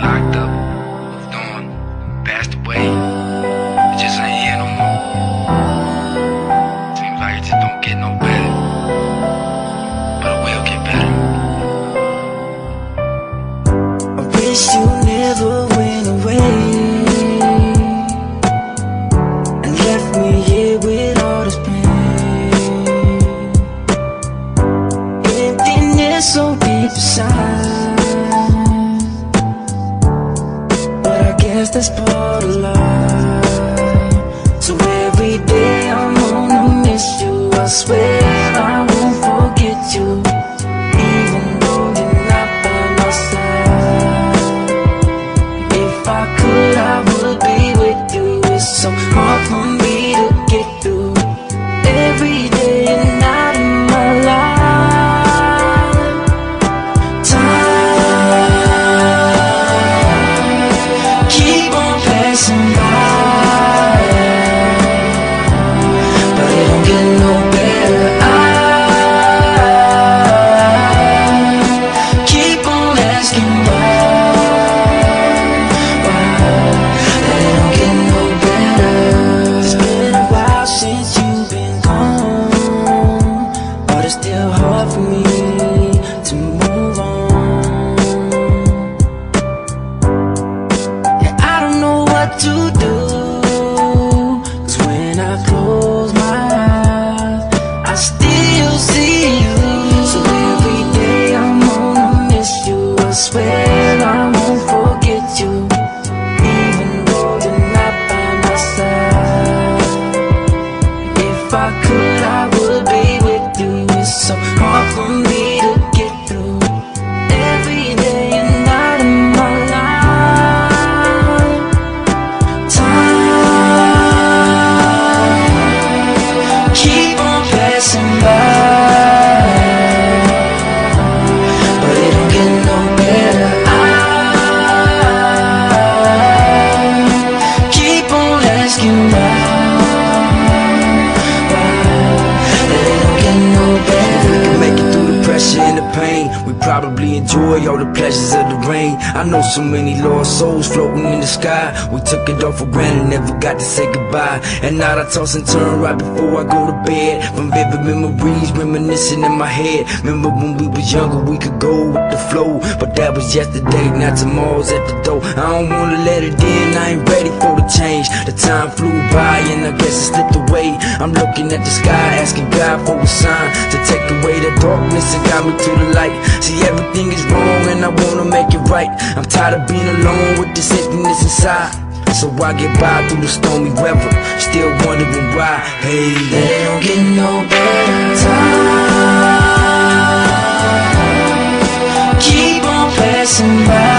locked up, moved on, passed away. It just ain't here no more. Seems like it just don't get no better, but it will get better. I wish you never went away and left me here with all this pain. Emptiness so deep inside, but I guess that's part of life. So every day I'm gonna miss you. I swear I won't forget you, even though you're not by my side. If I could, I would be with you. It's so hard for me to get through every day and night in my life. Time keep on passing by, but it don't get no better. I keep on asking why that it don't get no better. It's been a while since you've been gone, but it's still hard for me to move on. And I don't know what to do, 'cause when I close my eyes, I still see you. So every day I'm gonna miss you. I swear I won't forget you, even though you're not by my side. If I could, I would be with you. It's so hard for me to get through every day and night in my life. Time keep on passing by, but it don't get no better. I keep on asking why that it don't get no better. We can make it through the pressure and the pain. We probably enjoy all the pleasures of the rain. I know so many lost souls floating in the sky. We took it all for granted, never got to say goodbye. And now I toss and turn right before I go to bed, from vivid memories reminiscing in my head. Remember when we was younger, we could go with the flow, but that was yesterday, now tomorrow's at the door. I don't wanna let it in, I ain't ready for the change. The time flew by and I guess it slipped away. I'm looking at the sky, asking God for a sign to take away the darkness and guide me to the light. See, everything is wrong and I wanna make it right. I'm tired of being alone with this emptiness inside, so I get by through the stormy weather, still wondering why. Hey, That it don't get no better. Time keep on passing by,